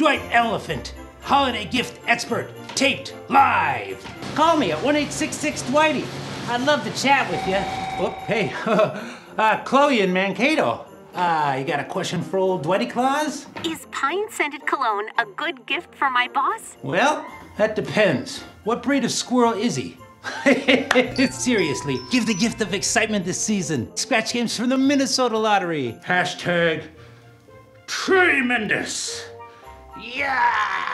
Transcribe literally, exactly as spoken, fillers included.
Dwight Elephant, holiday gift expert, taped live. Call me at one eight six six Dwighty. I'd love to chat with you. Oh, hey, uh, Chloe in Mankato. Uh, you got a question for old Dwighty Claus? Is pine-scented cologne a good gift for my boss? Well, that depends. What breed of squirrel is he? Seriously, give the gift of excitement this season. Scratch games from the Minnesota Lottery. Hashtag tremendous. Yeah!